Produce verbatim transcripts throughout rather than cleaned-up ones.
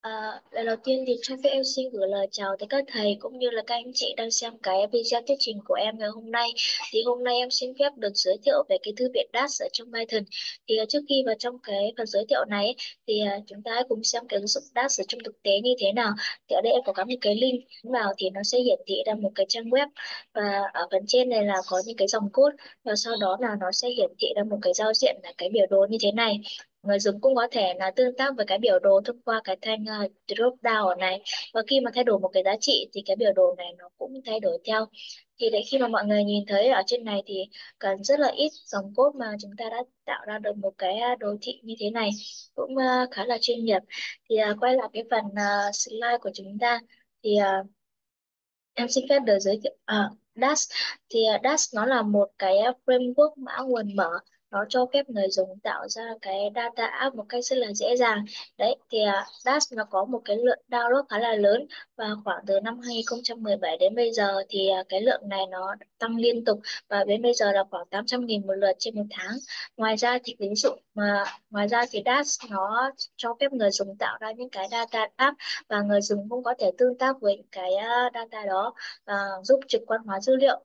À, lần đầu tiên thì cho phép em xin gửi lời chào tới các thầy cũng như là các anh chị đang xem cái video thuyết trình của em ngày hôm nay. Thì hôm nay em xin phép được giới thiệu về cái thư viện đát ở trong Python. Thì uh, trước khi vào trong cái phần giới thiệu này ấy, thì uh, chúng ta hãy cùng xem cái ứng dụng đát ở trong thực tế như thế nào. Thì ở đây em có gắn một cái link nhấn vào thì nó sẽ hiển thị ra một cái trang web, và ở phần trên này là có những cái dòng code, và sau đó là nó sẽ hiển thị ra một cái giao diện là cái biểu đồ như thế này. Người dùng cũng có thể là tương tác với cái biểu đồ thông qua cái thanh uh, drop down ở này, và khi mà thay đổi một cái giá trị thì cái biểu đồ này nó cũng thay đổi theo. Thì để khi mà mọi người nhìn thấy ở trên này thì cần rất là ít dòng code mà chúng ta đã tạo ra được một cái uh, đồ thị như thế này, cũng uh, khá là chuyên nghiệp. Thì uh, quay lại cái phần uh, slide của chúng ta, thì uh, em xin phép được giới thiệu à, đát. Thì à, đát nó là một cái à, framework mã nguồn mở, nó cho phép người dùng tạo ra cái data app một cách rất là dễ dàng. Đấy thì uh, đát nó có một cái lượng download khá là lớn, và khoảng từ năm hai không một bảy đến bây giờ thì à, cái lượng này nó tăng liên tục, và đến bây giờ là khoảng tám trăm nghìn một lượt trên một tháng. Ngoài ra thì ứng dụng mà ngoài ra thì đát nó cho phép người dùng tạo ra những cái data app, và người dùng cũng có thể tương tác với cái uh, data đó, uh, giúp trực quan hóa dữ liệu.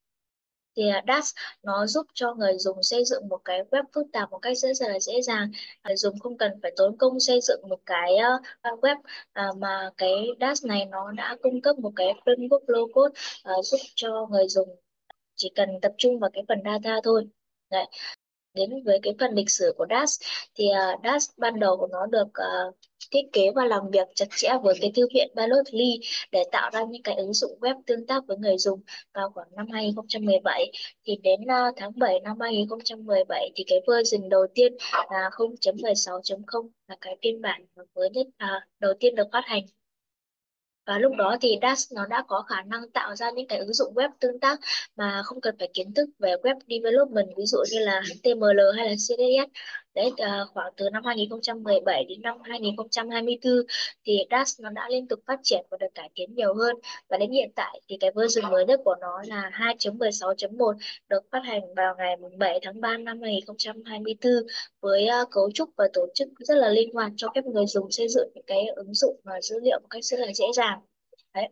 Thì uh, đát nó giúp cho người dùng xây dựng một cái web phức tạp một cách rất là dễ dàng. Người dùng không cần phải tốn công xây dựng một cái uh, web, uh, mà cái đát này nó đã cung cấp một cái framework low code, uh, giúp cho người dùng chỉ cần tập trung vào cái phần data thôi. Đấy. Đến với cái phần lịch sử của đát, thì uh, đát ban đầu của nó được uh, thiết kế và làm việc chặt chẽ với cái thư viện Balotly để tạo ra những cái ứng dụng web tương tác với người dùng vào khoảng năm hai không một bảy. Thì đến uh, tháng bảy năm hai không một bảy thì cái version đầu tiên là không chấm mười sáu chấm không là cái phiên bản mới nhất, à, đầu tiên được phát hành. Và lúc đó thì đát nó đã có khả năng tạo ra những cái ứng dụng web tương tác mà không cần phải kiến thức về web development, ví dụ như là hát tê em lờ hay là xê ét ét. Đấy, à, khoảng từ năm hai không một bảy đến năm hai không hai tư thì đát nó đã liên tục phát triển và được cải tiến nhiều hơn. Và đến hiện tại thì cái version mới nhất của nó là hai chấm mười sáu chấm một, được phát hành vào ngày bảy tháng ba năm hai không hai tư, với à, cấu trúc và tổ chức rất là linh hoạt, cho phép người dùng xây dựng những cái ứng dụng và dữ liệu một cách rất là dễ dàng. Đấy.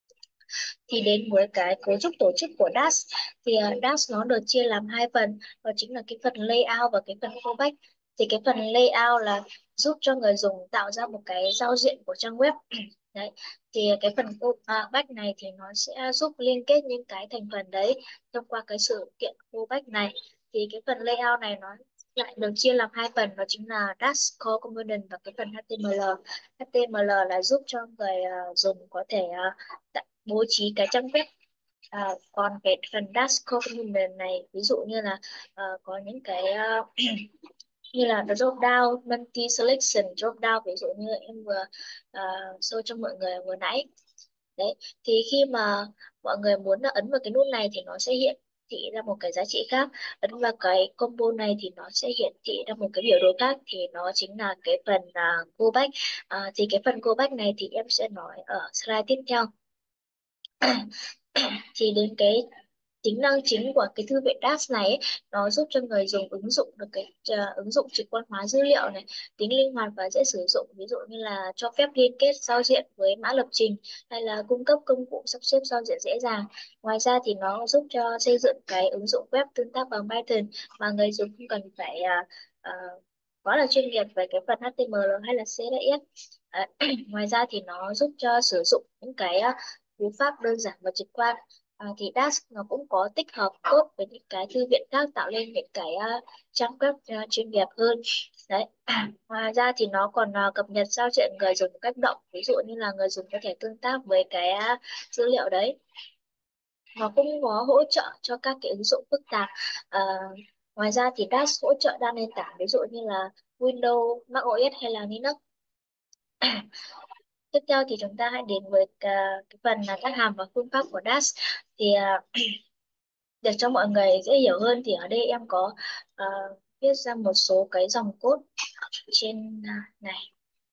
Thì đến với cái cấu trúc tổ chức của đát, thì uh, đát nó được chia làm hai phần, đó chính là cái phần layout và cái phần fallback. Thì cái phần layout là giúp cho người dùng tạo ra một cái giao diện của trang web. Đấy. Thì cái phần fallback này thì nó sẽ giúp liên kết những cái thành phần đấy thông qua cái sự kiện fallback này. Thì cái phần layout này nó lại được chia làm hai phần, đó chính là Dash Core Component và cái phần hát tê em lờ. hát tê em lờ là giúp cho người uh, dùng có thể uh, bố trí cái trang web. À, còn cái phần Dash Component này ví dụ như là uh, có những cái uh, như là drop down, multi selection drop down, ví dụ như em vừa uh, show cho mọi người vừa nãy. Đấy, thì khi mà mọi người muốn là ấn vào cái nút này thì nó sẽ hiện thị ra một cái giá trị khác, ấn vào cái combo này thì nó sẽ hiện thị ra một cái biểu đồ khác, thì nó chính là cái phần uh, callback. À, thì cái phần callback này thì em sẽ nói ở slide tiếp theo. Thì đến cái tính năng chính của cái thư viện đát này ấy, nó giúp cho người dùng ứng dụng được cái uh, ứng dụng trực quan hóa dữ liệu này, tính linh hoạt và dễ sử dụng, ví dụ như là cho phép liên kết giao diện với mã lập trình, hay là cung cấp công cụ sắp xếp giao diện dễ dàng. Ngoài ra thì nó giúp cho xây dựng cái ứng dụng web tương tác bằng Python mà người dùng không cần phải uh, uh, quá là chuyên nghiệp về cái phần hát tê em lờ hay là xê ét ét. À, ngoài ra thì nó giúp cho sử dụng những cái uh, cú pháp đơn giản và trực quan. À, thì đát nó cũng có tích hợp code với những cái thư viện khác, tạo lên những cái uh, trang web uh, chuyên nghiệp hơn. Đấy. Ngoài ra thì nó còn uh, cập nhật giao diện người dùng một cách động, ví dụ như là người dùng có thể tương tác với cái uh, dữ liệu đấy. Nó cũng có hỗ trợ cho các cái ứng dụng phức tạp. À, ngoài ra thì đát hỗ trợ đa nền tảng, ví dụ như là Windows, macOS hay là Linux. Tiếp theo thì chúng ta hãy đến với cái, cái phần là các hàm và phương pháp của đát. Thì uh, để cho mọi người dễ hiểu hơn thì ở đây em có uh, viết ra một số cái dòng code trên uh, này.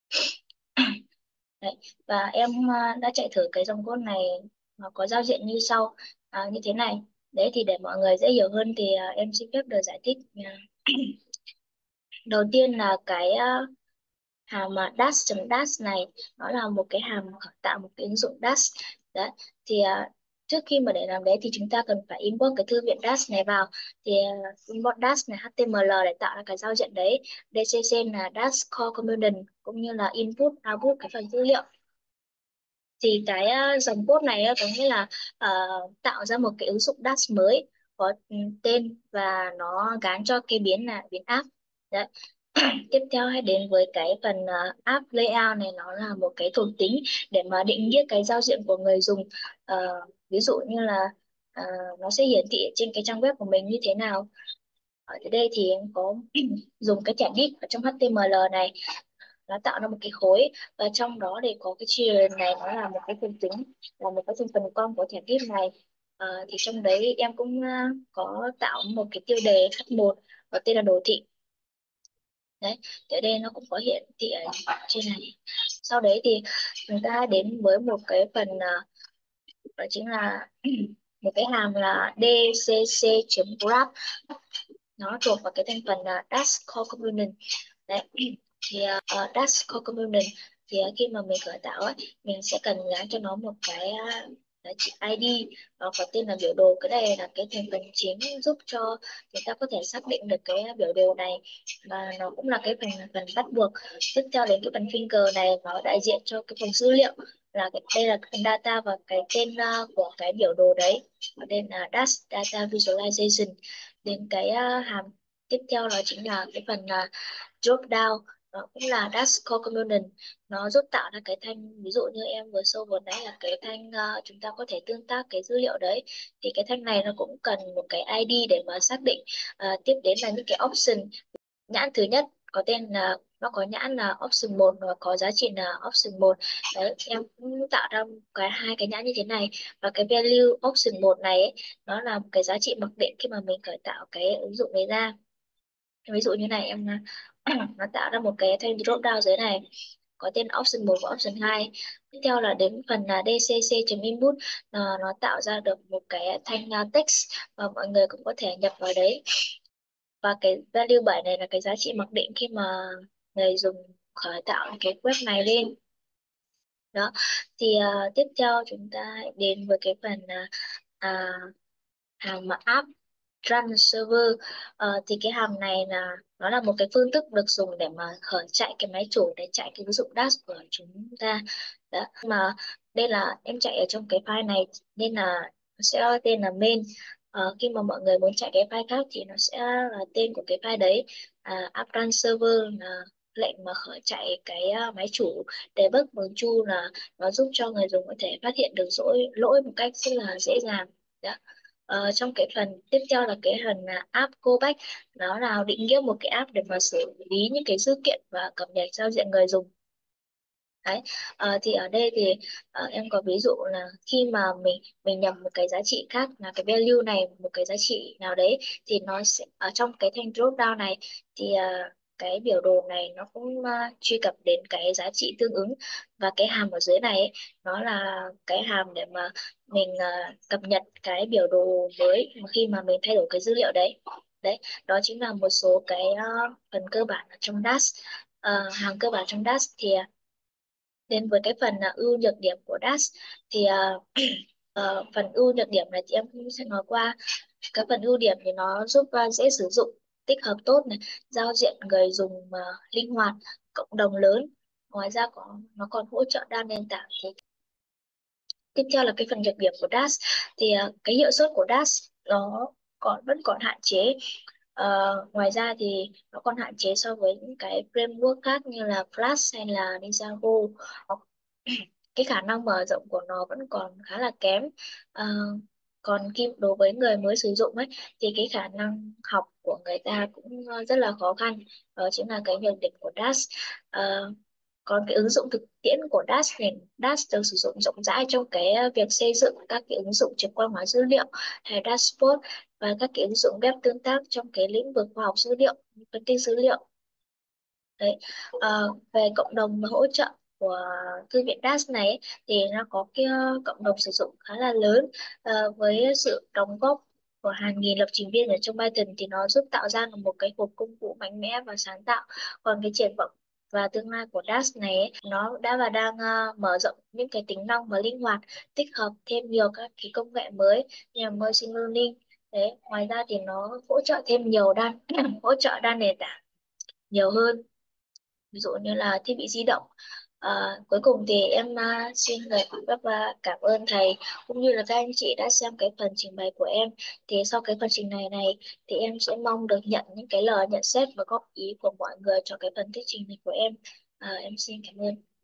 Đấy. Và em uh, đã chạy thử cái dòng code này, nó có giao diện như sau, uh, như thế này. Đấy, thì để mọi người dễ hiểu hơn thì uh, em xin phép được giải thích. Uh, đầu tiên là cái uh, hàm mà dash chấm dash này nó là một cái hàm khởi tạo một cái ứng dụng dash đấy. Thì à, trước khi mà để làm đấy thì chúng ta cần phải import cái thư viện dash này vào. Thì à, import dash này hát tê em lờ để tạo ra cái giao diện đấy, đê xê xê là dash core component, cũng như là input output cái phần dữ liệu. Thì cái uh, dòng code này uh, có nghĩa là uh, tạo ra một cái ứng dụng dash mới có ừ, tên và nó gán cho cái biến là biến app đấy. Tiếp theo hãy đến với cái phần uh, app layout này, nó là một cái thuộc tính để mà định nghĩa cái giao diện của người dùng. Ờ, ví dụ như là ờ, nó sẽ hiển thị ở trên cái trang web của mình như thế nào. Ở đây thì em có dùng cái thẻ div ở trong hát tê em lờ này, nó tạo ra một cái khối, và trong đó thì có cái children này, nó là một cái phương tính, là một cái thành phần con của thẻ div này. Ờ, thì trong đấy em cũng ờ, có tạo một cái tiêu đề hát một có tên là đồ thị đấy. Thì ở đây nó cũng có hiển thị ở trên này. Sau đấy thì chúng ta đến với một cái phần ờ, đó chính là một cái hàm là dcc.graph, nó thuộc vào cái thành phần là dash core component đấy. Thì uh, dash core component thì uh, khi mà mình khởi tạo ấy, mình sẽ cần gắn cho nó một cái uh, giá trị i đê, nó có tên là biểu đồ. Cái này là cái thành phần chính giúp cho chúng ta có thể xác định được cái biểu đồ này, và nó cũng là cái phần phần bắt buộc. Tiếp theo đến cái phần finger này, nó đại diện cho cái phần dữ liệu, là cái, đây là cái phần data và cái tên uh, của cái biểu đồ đấy, ở đây là dash data visualization. Đến cái uh, hàm tiếp theo đó chính là cái phần uh, drop down, nó cũng là dash core component, nó giúp tạo ra cái thanh, ví dụ như em vừa show vừa nãy là cái thanh uh, chúng ta có thể tương tác cái dữ liệu đấy. Thì cái thanh này nó cũng cần một cái i đê để mà xác định. Uh, tiếp đến là những cái option. Nhãn thứ nhất có tên là, nó có nhãn là option một và có giá trị là option một đấy. Em cũng tạo ra cái hai cái nhãn như thế này, và cái value option một này ấy, nó là một cái giá trị mặc định khi mà mình khởi tạo cái ứng dụng đấy ra. Ví dụ như này em nó tạo ra một cái thanh drop down dưới này có tên option một và option hai. Tiếp theo là đến phần là dcc.input, à, nó tạo ra được một cái thanh à, text và mọi người cũng có thể nhập vào đấy. Và cái value bảy này là cái giá trị mặc định khi mà người dùng khởi tạo cái web này lên đó. Thì à, tiếp theo chúng ta hãy đến với cái phần à, à, hàm mà app run server. Ờ, thì cái hàm này là nó là một cái phương thức được dùng để mà khởi chạy cái máy chủ để chạy cái ứng dụng dash của chúng ta đó. Mà đây là em chạy ở trong cái file này nên là nó sẽ có tên là main. Ờ, khi mà mọi người muốn chạy cái file khác thì nó sẽ là tên của cái file đấy. À, app run server là lệnh mà khởi chạy cái uh, máy chủ. Debug bằng chu là nó giúp cho người dùng có thể phát hiện được lỗi lỗi một cách rất là dễ dàng đó. Ờ, trong cái phần tiếp theo là cái phần là app callback, nó là định nghĩa một cái app để mà xử lý những cái dữ kiện và cập nhật giao diện người dùng đấy. Ờ, thì ở đây thì ờ, em có ví dụ là khi mà mình mình nhập một cái giá trị khác, là cái value này, một cái giá trị nào đấy, thì nó sẽ ở trong cái thanh drop down này, thì ờ, cái biểu đồ này nó cũng ờ, truy cập đến cái giá trị tương ứng. Và cái hàm ở dưới này ấy, nó là cái hàm để mà mình ờ, cập nhật cái biểu đồ mới mà khi mà mình thay đổi cái dữ liệu đấy. Đấy, đó chính là một số cái ờ, phần cơ bản ở trong dash. Ờ, hàng cơ bản trong dash. Thì ờ, đến với cái phần là ưu nhược điểm của dash. Thì à, ờ, phần ưu nhược điểm này thì em cũng sẽ nói qua. Cái phần ưu điểm thì nó giúp à, dễ sử dụng, tích hợp tốt này, giao diện người dùng mà linh hoạt, cộng đồng lớn. Ngoài ra có nó còn hỗ trợ đa nền tảng. Thì tiếp theo là cái phần nhược điểm của dash. Thì à, cái hiệu suất của dash nó còn vẫn còn hạn chế. Ờ, ngoài ra thì nó còn hạn chế so với những cái framework khác như là Flash hay là Ninjago. Hoặc cái khả năng mở rộng của nó vẫn còn khá là kém. Ờ, còn khi đối với người mới sử dụng ấy thì cái khả năng học của người ta cũng ờ, rất là khó khăn. Đó chính là cái nhược điểm của dash. Ờ, còn cái ứng dụng thực tiễn của dash này, dash được sử dụng rộng rãi trong cái ờ, việc xây dựng các cái ứng dụng trực quan hóa dữ liệu hay dashboard, và các cái ứng dụng web tương tác trong cái lĩnh vực khoa học dữ liệu, phân tích dữ liệu đấy. Ờ, về cộng đồng và hỗ trợ của thư viện dash này ấy, thì nó có cái ờ, cộng đồng sử dụng khá là lớn. Ờ, với sự đóng góp của hàng nghìn lập trình viên ở trong Python thì nó giúp tạo ra được một cái hộp công cụ mạnh mẽ và sáng tạo. Còn cái triển vọng và tương lai của DaaS này ấy, nó đã và đang ờ, mở rộng những cái tính năng và linh hoạt, tích hợp thêm nhiều các cái công nghệ mới như là machine learning. Đấy, ngoài ra thì nó hỗ trợ thêm nhiều đa hỗ trợ đa nền tảng nhiều hơn, ví dụ như là thiết bị di động. À, cuối cùng thì em à, xin lời phép và cảm ơn thầy cũng như là các anh chị đã xem cái phần trình bày của em. Thì sau cái phần trình bày này thì em sẽ mong được nhận những cái lời nhận xét và góp ý của mọi người cho cái phần thuyết trình này của em. À, em xin cảm ơn.